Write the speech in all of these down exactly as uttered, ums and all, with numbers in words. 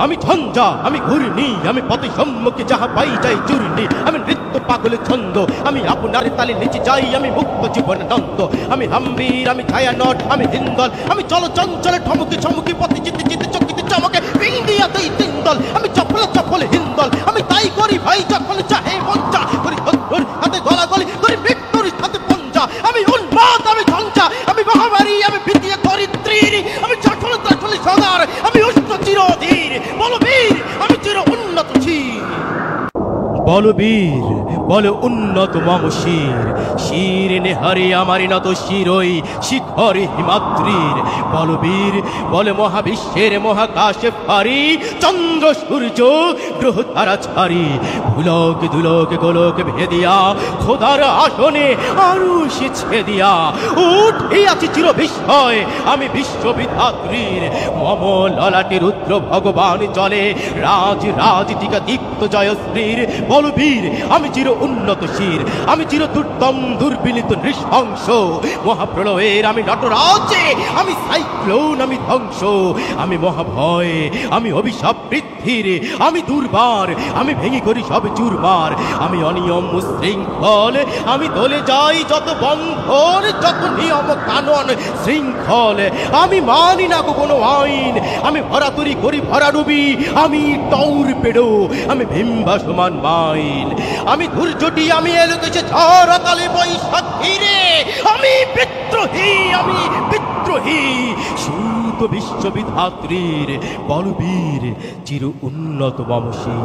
আমি ঝঞ্ঝা আমি ঘূর্ণি আমি পথে সম্মুখে যাহা পাই যাই চূর্ণি আমি নৃত্য পাগল ছন্দ আমি আপনার তালে নিচে যাই আমি মুক্ত জীবন দ্বন্দ্ব আমি হাম্বির আমি ছায়া নট আমি হিন্দল আমি চল চঞ্চলে ঠমকে ঠমকে পথে জিতে জিতে চকিতে চমকে ইন্ডিয়া দেই তিনদল আমি চপল চপল হিন্দল আমি তাই করি ভাই যখন চাহে মঞ্চা করি ধর হাতে গলা গলি করি মৃত্যুর হাতে পঞ্জা আমি উন্মাদ আমি ঝঞ্ঝা আমি মহামারী আমি ভীতিয়ে দরিদ্রীর আমি চটল চটল সদার আমি উষ্ণ চিরধীর বলবীর আমি চির উন্নত শির বলবীর বল উন্নত মম শির শির নেহারি আমারি নত শিরই শিখরে হিমাদ্রির বলবীর বল মহাবিশ্বের মহাকাশে ফারি চন্দ্র সূর্য গ্রহ তারা ছাড়ি ভুলক দুলক গোলক ভেদিয়া খোদার আসনে আরুষ ছেদিয়া উঠিয়াছি চির বিস্ময় আমি বিশ্ববিধাত্রীর মম ললাটে রুদ্র ভগবান চলে রাজ রাজ টিকা দীপ্ত জয়শ্রীর বলবীর আমি চির উন্নত শির আমি চির দুর্দম দুর্বিনীত নৃশংস মহাপ্রলয়ের আমি নটরাজে আমি সাইক্লোন আমি ধ্বংস আমি মহাভয় আমি অভিশাপ বৃদ্ধির আমি দুর্বার আমি ভেঙে করি সব চুরমার আমি অনিয়ম শৃঙ্খল আমি দলে যাই যত বন্ধন যত নিয়ম কানন শৃঙ্খল আমি মানি না কোনো আইন আমি ভরাতুরি করি ভরাডুবি আমি টৌর পেডো আমি ভিম্বা সমান মাইন আমি ধৈর্যটি আমি এলো দেশে ঝড় তালে বৈশাখী রে আমি বিদ্রোহী আমি বিদ্রোহী সুত বিশ্ববিধাত্রীর বলবীর চির উন্নত বংশী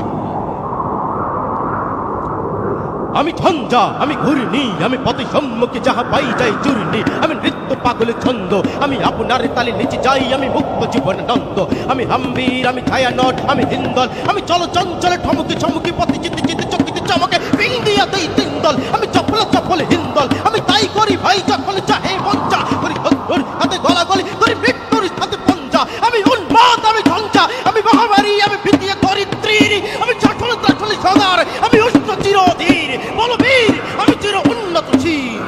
আমি ঝঞ্ঝা আমি ঘূর্ণি আমি পথে সম্মুখে যাহা পাই যাই চূর্ণি আমি নৃত্য পাগল ছন্দ আমি আপনার তালে নিচে যাই আমি মুক্ত জীবন দ্বন্দ্ব আমি হাম্বির আমি ছায়া নট আমি হিন্দল আমি চল চঞ্চলে ঠমকে ঠমকে পথে জিতে জিতে চকিতে চমকে ইন্ডিয়া দেই তিনদল আমি চপল চপল হিন্দল আমি তাই করি ভাই যখন চাহে মঞ্চা করি ধর হাতে গলা গলি করি মৃত্যুর হাতে পঞ্জা আমি উন্মাদ আমি ঝঞ্ঝা আমি মহামারী আমি ভীতিয়ে দরিদ্রীর আমি চটল চটল সদার আমি উষ্ণ চিরধীর বলবীর আমি চির উন্নত শির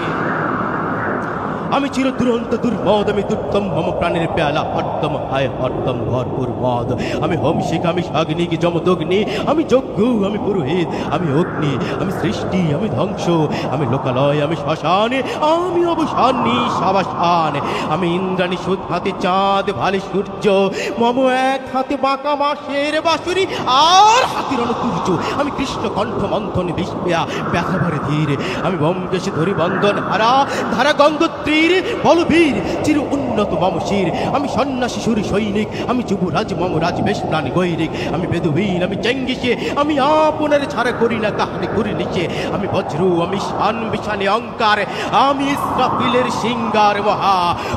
আমি চির দুরন্ত দুর্মদ আমি দুর্দম মম প্রাণের পেয়ালা হরদম হায় হরদম ভরপুর মদ আমি হোমশিক আমি সাগ্নিক যমদগ্নি আমি যজ্ঞ আমি পুরোহিত আমি অগ্নি আমি সৃষ্টি আমি ধ্বংস আমি লোকালয় আমি শ্মশান আমি অবসান নিঃসাবাসান আমি ইন্দ্রাণী সুদ হাতে চাঁদ ভালে সূর্য মম এক হাতে বাঁকা মাসের বাঁশুরি আর হাতির অনুসূর্য আমি কৃষ্ণ কণ্ঠ মন্থন বিষ্পেয়া ব্যথা ভরে ধীর আমি ব্যোমকেশে ধরি বন্ধন হারা ধারা গঙ্গোত্রী বলবীর চির উন্নত মম শির আমি সন্ন্যাসী সুরি সৈনিক আমি যুবরাজ মম রাজ বেশ প্রাণ গৈরিক আমি বেদুহীন আমি চেঙ্গিসে আমি আপনার ছাড়া করি না কাহারে করি নিচে আমি বজ্র আমি শান বিশানে অঙ্কার আমি ইসরাফিলের সিঙ্গার মহা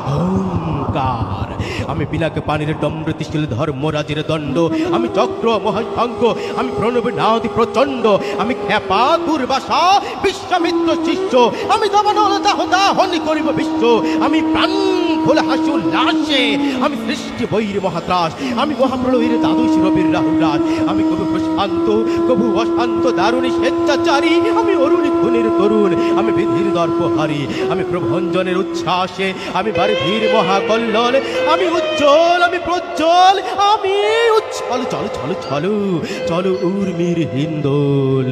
অঙ্কার আমি পিলাকে পানির ডম্র ত্রিশূল ধর্মরাজের দণ্ড আমি চক্র মহাশঙ্খ আমি প্রণব নাদি প্রচণ্ড আমি খ্যাপা দুর্বাসা বিশ্বামিত্র শিষ্য আমি দাবানল দাহ দাহনি করিব বিশ্ব আমি প্রাণ খোলে হাসু লাশে আমি সৃষ্টি বৈর মহাত্রাস আমি মহাপ্রলয়ের দ্বাদশ রবির রাহুল রাজ আমি কবু প্রশান্ত কবু অশান্ত দারুণী স্বেচ্ছাচারী আমি অরুণী খুনের তরুণ আমি বিধির দর্পহারী আমি প্রভঞ্জনের উচ্ছ্বাসে আমি বারে ধীর মহাকল্লোল আমি উজ্জ্বল আমি প্রজ্জ্বল আমি উচ্ছল চলো চলো চলো চলো উর্মির হিন্দোল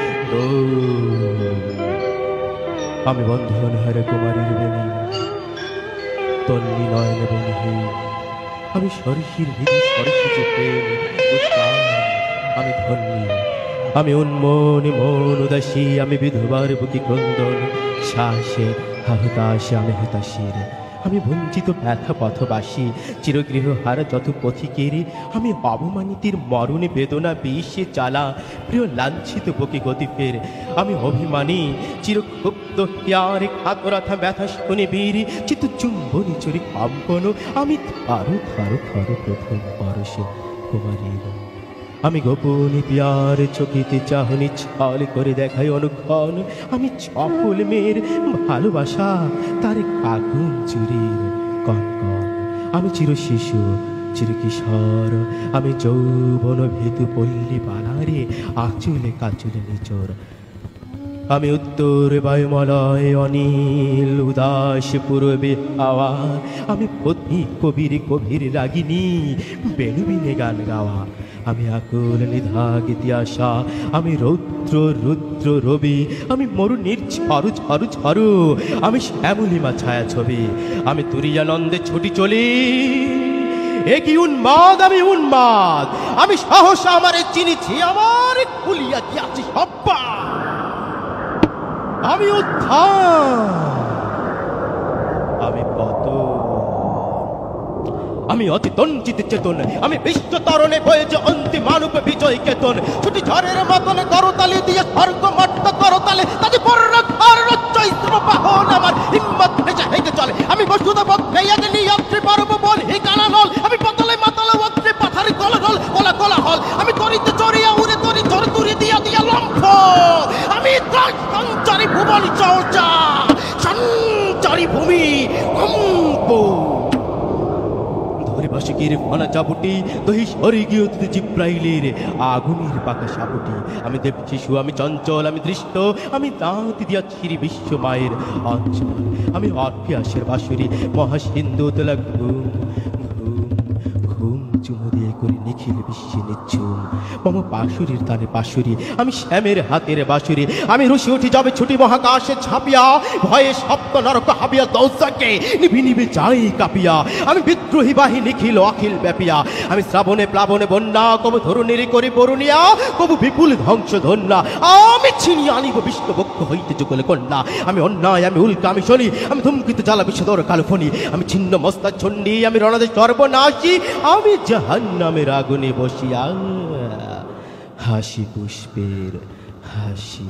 আমি বন্ধন হারে কুমারীর বেণী তন্নি নয়ন বন্ধু আমি সরসির হৃদি সরসিজ প্রেম আমি ধন্যী আমি উন্মনি মন উদাসী আমি বিধবার বুকি ক্রন্দন শ্বাসে হতাশে আমি হতাশীর আমি বঞ্চিত ব্যথা পথবাসী চিরগৃহ হার যত পথিকের আমি অবমানিতির মরণে বেদনা বিষে জ্বালা প্রিয় লাঞ্ছিত বুকে গতি ফের আমি অভিমানী চিরক্ষুব্ধ প্যারে খাতরাথা ব্যথা শুনে বীর চিত্ত চুম্বনী চুরি কম্পন আমি থারো থারো থারো প্রথম পরশে কুমারীর আমি গোপনে পিয়ার চকিতে চাহনি ছল করে দেখাই অনুক্ষণ আমি চপল মেয়ের ভালোবাসা তার আগুন চুরির কনকন আমি চির শিশু চির কিশোর আমি যৌবন ভেতু পল্লী পালারে আচুলে কাচুলে নিচোর আমি উত্তর বায়ুমলয় অনিল উদাস পূর্বে হাওয়া আমি পত্নী কবির কবির রাগিনী বেণুবিনে গান গাওয়া আমি আকুল নিধাগ ইতিহাসা, আমি রৌদ্র রুদ্র রবি, আমি মরুনির ঝড়ু ঝড়ু ঝড়ু, আমি শ্যামলিমা ছায়া ছবি, আমি তুরিয়ানন্দে ছুটি চলি। এ কি উন্মাদ, আমি উন্মাদ, আমি সাহসা আমারে চিনিছি, আমার খুলিয়া গিয়াছি সব্বা। আমি উত্থান, আমি পত, আমি অচেতন চিত চেতন, আমি বিশ্ব তরণে বয়েছে অন্তিম মানব বিজয় কেতন। ছুটি ঝড়ের মতন করতালি দিয়ে স্বর্গ মট্ট করতালে, তাতে পর্ণ ধর্ণ চৈত্র বাহন আমার হিম্মত ভেজে হেঁটে চলে। আমি বসুধা পক্ষে আগে নিয়ন্ত্রী পারব বল হিকানা নল, আমি পতলে মাতালে অত্রে পাথারে কলা নল কলা কলা হল, আমি তরিতে চড়িয়া উড়ে তরি ঝড় তুরি দিয়া দিয়া লম্ফ, আমি সঞ্চারী ভুবন চর্চা, সঞ্চারী ভূমি কম্প। বাসিকির ফনা চাপুটি দহি স্বর্গীয় জিব্রাইলের আগুনের পাকা সাপুটি। আমি দেব শিশু, আমি চঞ্চল, আমি দৃষ্ট, আমি দাঁত দিয়া ছিরি বিশ্ব মায়ের অঞ্চল। আমি অর্পিয়াসের বাঁশুরি মহাসিন্ধু তোলা ঘুম ঘুম ঘুম চুমু দিয়ে করি নিখিল বিশ্বে নিচ্ছুম। মম পাশুরির তানে পাশুরি, আমি শ্যামের হাতের বাঁশুরি। আমি রুশি উঠি যাবে ছুটি মহাকাশে ছাপিয়া, ভয়ে সপ্ত নরক হাবিয়া দৌসাকে নিভি নিভি যাই কাঁপিয়া। আমি বিদ্রোহী বাহি নিখিল অখিল ব্যাপিয়া, আমি শ্রাবণে প্লাবনে বন্যা, কবু ধরুণীর করি বরুণিয়া, কবু বিপুল ধ্বংস ধন্যা। আমি ছিনিয়ে আনিব বিশ্ববক্ষ হইতে যুগল কন্যা। আমি অন্যায়, আমি উল্কা, আমি শনি, আমি ধূমকৃত জ্বালা বিষধর কালফনি, আমি ছিন্ন মস্তা ছন্ডি, আমি রণাদেশ সর্বনাশী, আমি জাহান্নামের আগুনে বসিয়া হাসি পুষ্পের হাসি।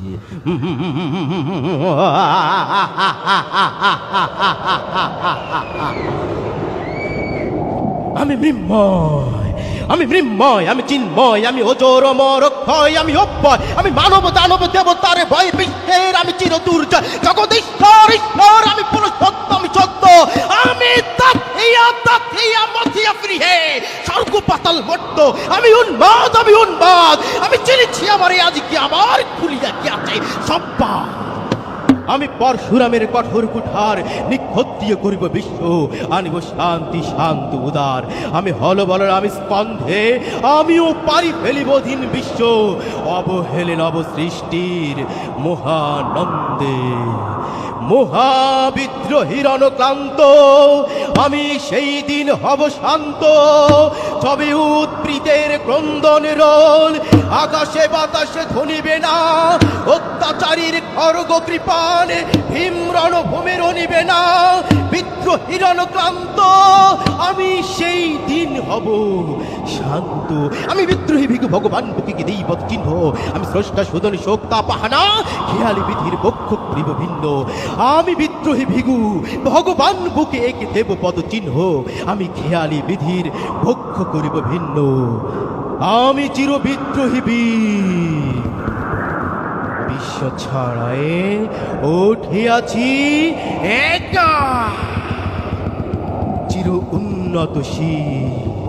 আমি মৃন্ময়, আমি মৃন্ময়, আমি চিন্ময়, আমি অজর অমর ক্ষয়, আমি অব্যয়, আমি মানব দানব দেবতার ভয় বিশ্বের, আমি চির দুর্জয় জগদীশ্বর ঈশ্বর, আমি পুরুষোত্তম, আমি সত্য, আমি তাথিয়া তাথিয়া মথিয়া ফ্রিহে স্বর্গ পাতাল মর্ত। আমি উন্মাদ, আমি উন্মাদ, আমি চিনিছি আমারে আজকে আবার খুলিয়া গিয়াছে সব্বা। আমি পরশুরামের কঠোর কুঠার নিক্ষত্রিয় করিব বিশ্ব, আনিব শান্তি শান্ত উদার। আমি হল বলর, আমি স্কন্ধে, আমিও পারি ফেলিব দিন বিশ্ব, অবহেলে নব সৃষ্টির মহানন্দে। মহাবিদ্রোহীর অনুক্রান্ত আমি সেই দিন হব শান্ত, তবে উৎপ্রীতের ক্রন্দন রোল আকাশে বাতাসে ধনিবে না, অত্যাচারীর খড়গ কৃপান ভীম রণভূমির নিবে না। বিদ্রোহীর অনুক্রান্ত আমি সেই দিন হব শান্ত। আমি বিদ্রোহী ভিগু ভগবান বুকে দেই পদ চিহ্ন, আমি স্রষ্টা সুদন শোক্তা পাহানা খেয়ালি বিধির বক্ষ করিব ভিন্ন। আমি বিদ্রোহী ভিগু ভগবান বুকে একে দেব পদ চিহ্ন, আমি খেয়ালি বিধির বক্ষ করিব ভিন্ন। আমি চির বিদ্রোহী বীর, বিশ্ব ছড়ায়ে উঠিয়াছি একা চির উন্নত শীল।